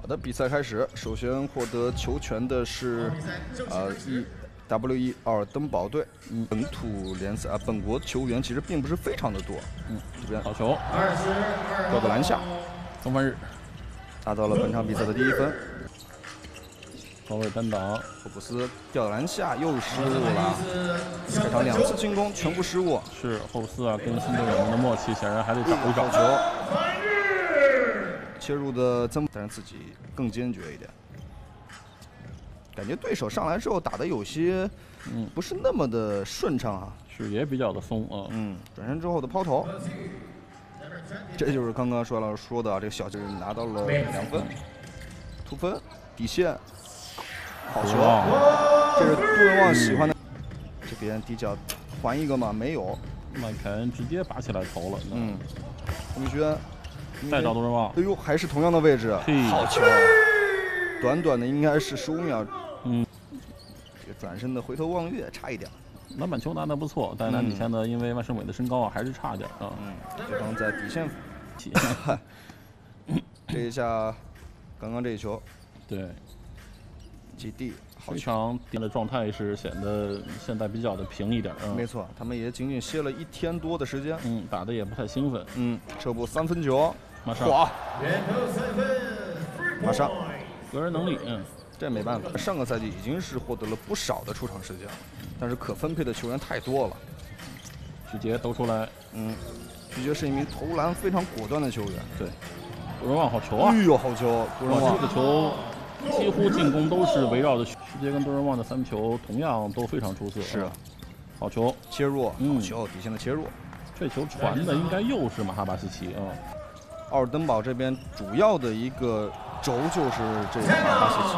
的比赛开始，首先获得球权的是WE 奥尔登堡队。本土联赛本国球员其实并不是非常的多。这边好球， 掉到篮下， 中分日拿到了本场比赛的第1分。 高位单挡， 霍普斯掉到篮下又失误了，这场2次进攻全部失误。 是霍普斯啊，跟新队友们的默契显然还得找一找。 球切入的但是自己更坚决一点。感觉对手上来之后打的有些不是那么的顺畅啊， 是也比较的松啊。 转身之后的抛投，这就是刚刚说的这个小球拿到了2分，突分底线，好球，这是杜润旺喜欢的。这边底角还一个吗？没有， 麦凯恩直接拔起来投了。 洪轩再找杜润旺， 哎呦，还是同样的位置，好球，短短的应该是15秒。这个转身的回头望月差一点。 篮板球拿得不错，但是篮底线呢，因为万胜伟的身高啊，还是差点啊。 对方在底线。这一下，刚刚这一球， 对， 基地非常低的状态是显得现在比较的平一点。 没错，他们也仅仅歇了1天多的时间。 打得也不太兴奋。 撤步3分球， 马上， 马上， 个人能力， 这没办法。上个赛季已经是获得了不少的出场时间了，但是可分配的球员太多了。 许杰抖出来， 许杰是一名投篮非常果断的球员。 对，杜润旺好球啊！ 哎呦，好球！杜润旺这个球几乎进攻都是围绕着许杰跟杜润旺的3球，同样都非常出色。 是， 好球， 切入，好球，底线的切入。这球传的应该又是马哈巴西奇啊。 奥尔登堡这边主要的一个轴就是这个马哈巴西奇。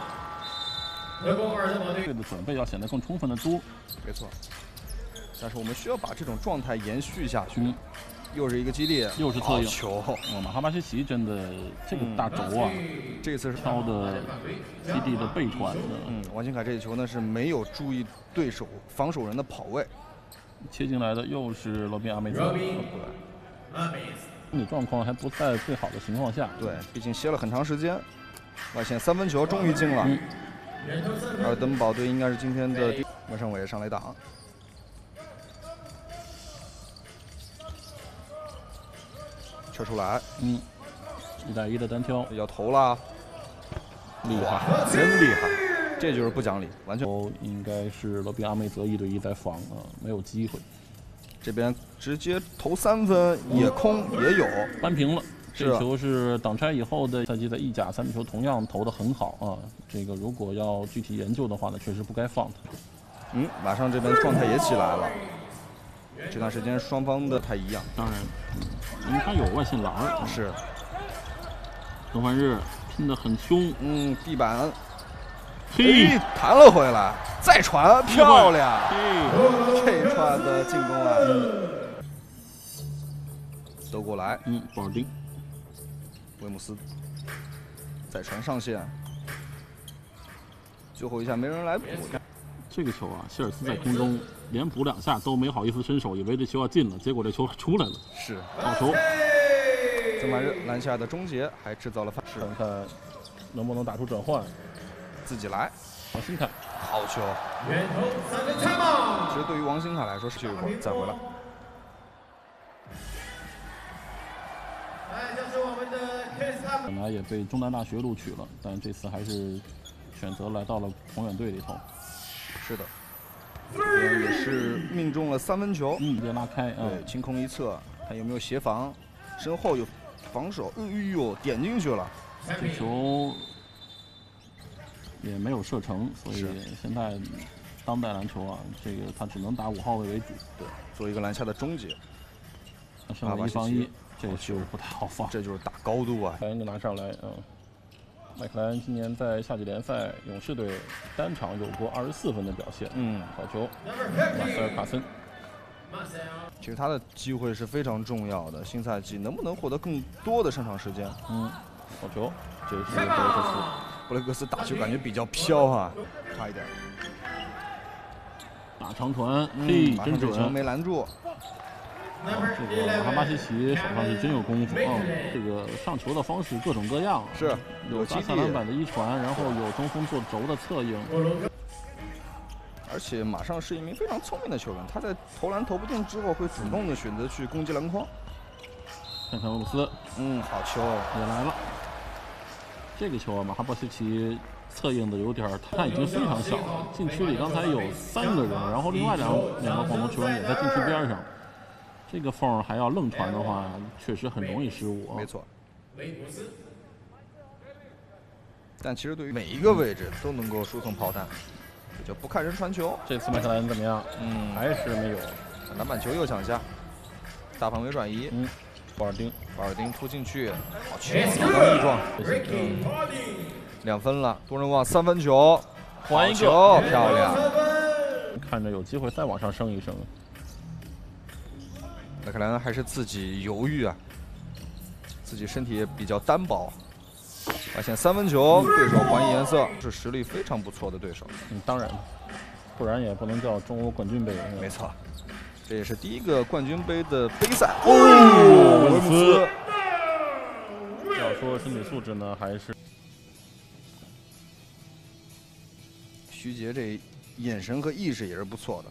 这个准备要显得更充分的多。 没错。但是我们需要把这种状态延续下去。又是一个基地， 又是侧应球。 马哈巴西奇真的这个大轴啊， 这次是挑的基地的背传的。 王新凯这一球呢是没有注意对手防守人的跑位， 切进来的又是罗宾阿梅泽。身体状况还不在最好的情况下。 对，毕竟歇了很长时间。外线3分球终于进了。奥尔登堡队应该是今天的万胜伟上来挡。撤出来 ，1带1的单挑要投了， 厉害， 真厉害，这就是不讲理，完全。 应该是罗宾阿梅泽1对1在防啊，没有机会。 这边直接投3分，也空也有， 扳平了。这球是挡拆以后的赛季的意甲3球，同样投得很好啊。这个如果要具体研究的话呢，确实不该放他。 马上这边状态也起来了。这段时间双方的太一样， 当然，因为他有外线篮。 是。 东方日拼得很凶， 地板，弹了回来，再传，漂亮，这传的进攻啊，兜过来， 保尔丁， 威姆斯，再传上线，最后一下没人来补。 这个球啊，希尔斯在空中连补2下都没好意思伸手，以为这球要进了，结果这球出来了。 是， 好球。 曾满日篮下的终结还制造了反噬， 看看能不能打出转换， 自己来。 王新凯， 好球。其实对于王新凯来说是一会儿再回来。 本来也被中南大学录取了，但这次还是选择来到了宏远队里头。 是的，这边也是命中了3分球， 直接拉开， 对，清空一侧，看有没有协防，身后有防守，哎呦，点进去了， 这球也没有射成，所以现在当代篮球啊，这个他只能打5号位为主， 对，做一个篮下的终结。 剩了1防1，这就不太好放， 这就是打高度啊， 凯恩就拿上来，麦克莱恩今年在夏季联赛勇士队单场有过24分的表现，好球，马塞尔卡森。 其实他的机会是非常重要的，新赛季能不能获得更多的上场时间？ 好球，这是布雷克斯。 布雷克斯打球感觉比较飘啊，差一点。 打长传， 马上这球没拦住。 这个马哈巴西奇手上是真有功夫啊！这个上球的方式各种各样， 是有大侧篮板的一传，然后有中锋做轴的策应， 而且马上是一名非常聪明的球员，他在投篮投不进之后，会主动的选择去攻击篮筐。 看看威姆斯， 好球也来了。这个球啊，马哈巴西奇策应的有点，他已经非常小了。禁区里刚才有3个人，然后另外两个广东球员也在禁区边上。这个缝还要愣传的话，确实很容易失误。 没错。但其实对于每一个位置都能够输送炮弹，这就不看人传球。 这次麦克莱恩怎么样？还是没有。 篮板球又抢下，大范围转移。 保尔丁突进去，好球，老当益壮。2分了，多人网3分球， 还一个， 漂亮。 看着有机会再往上升一升。 麦克莱恩还是自己犹豫啊，自己身体也比较单薄。发现3分球，对手还以颜色，是实力非常不错的对手。 当然，不然也不能叫中欧冠军杯。 没错，这也是第一个冠军杯的杯赛。 威姆斯，要说身体素质呢，还是徐杰这眼神和意识也是不错的。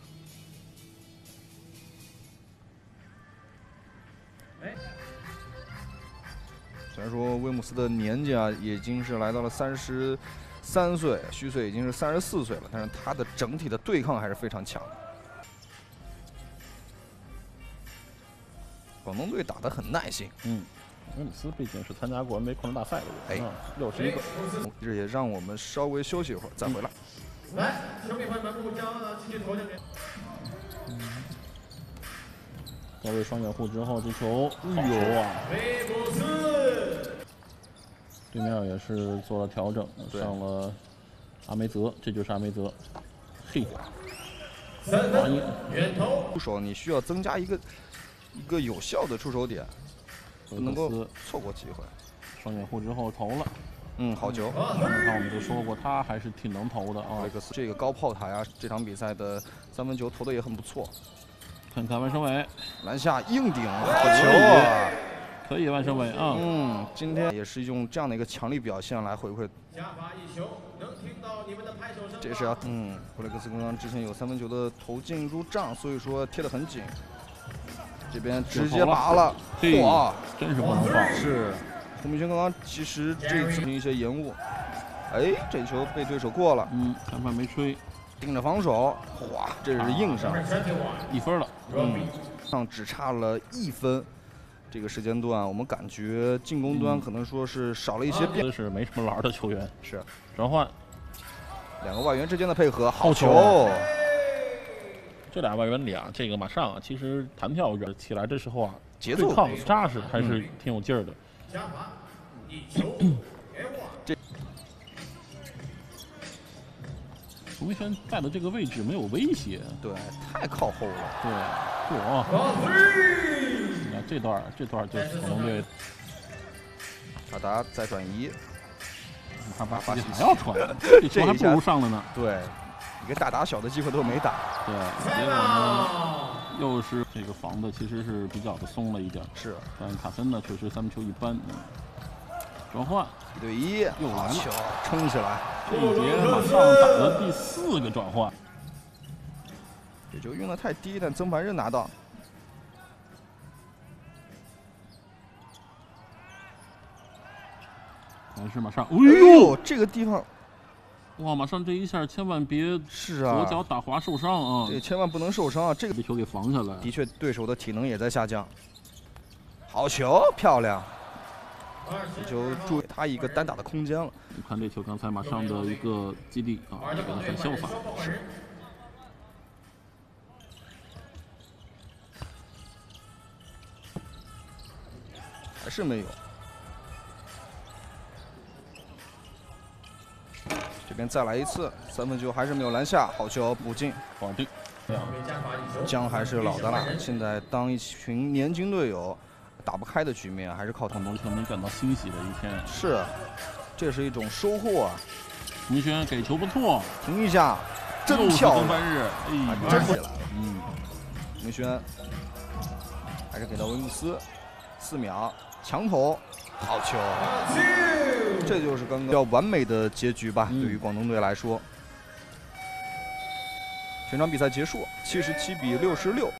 虽然说威姆斯的年纪啊，已经是来到了33岁，虚岁已经是34岁了，但是他的整体的对抗还是非常强的。广东队打得很耐心。 威姆斯毕竟是参加过 NBA 矿工大赛的人，61个。 这也让我们稍微休息一会儿，再回来。 来，球迷朋友们，不将继续投下去。 高位双掩护之后，这球， 威姆斯， 对面也是做了调整，上了阿梅泽，这就是阿梅泽。嘿， 远投。 出手你需要增加一个有效的出手点，不能够错过机会。 双掩护之后投了。 好球！ 刚才我们就说过，他还是挺能投的啊。 这个高炮塔呀，这场比赛的3分球投的也很不错。 看看万胜伟， 篮下硬顶，好球啊！ 可以，万胜伟啊。 今天也是用这样的一个强力表现来回馈。 加罚一球，能听到你们的拍手声。 这是要弗雷克斯刚刚之前有3分球的投进入账，所以说贴得很紧。这边直接拔了， 哇，真是不能放。 是。胡明轩刚刚其实这次一些延误，这球被对手过了， 裁判没吹， 盯着防守，哇，这是硬上 ，1分了， 上只差了1分，这个时间段我们感觉进攻端可能说是少了一些变， 是没什么篮的球员， 是转换 ，2个外援之间的配合，好球， 这俩外援里啊，这个马上啊，其实弹跳起来这时候啊， 节奏抗扎实，还是挺有劲儿的。 加罚1球， 这胡明轩在的这个位置没有威胁， 对，太靠后了， 对，你看这段就是广东队， 阿达再转移， 他把还要传，这球还不如上了呢， 对，一个大打小的机会都没打， 对，结果呢？又是这个防的其实是比较的松了一点， 是， 但卡森呢确实3分球一般。转换 1对1， 又来了， 撑起来。 这一节马上打了第4个转换， 这球用的太低，但曾凡日拿到。 还是马上， 这个地方。 哇！马上这一下千万别左脚打滑受伤啊！ 这千万不能受伤啊！这个被球给防下来。 的确，对手的体能也在下降。好球，漂亮！这球注意他一个单打的空间了。 你看这球刚才马上的一个基地啊，这个很潇洒。 是。还是没有。这边再来一次，3分球还是没有篮下，好球补进， 保定。 姜还是老的辣，现在当一群年轻队友打不开的局面，还是靠广东球迷感到欣喜的一天。 是，这是一种收获啊！ 胡明轩给球不错， 停一下，真漂亮！ 登班日， 真起来了。胡明轩还是给到威姆斯，4秒抢投，好球！这就是刚刚比较完美的结局吧，对于广东队来说。全场比赛结束，77比66。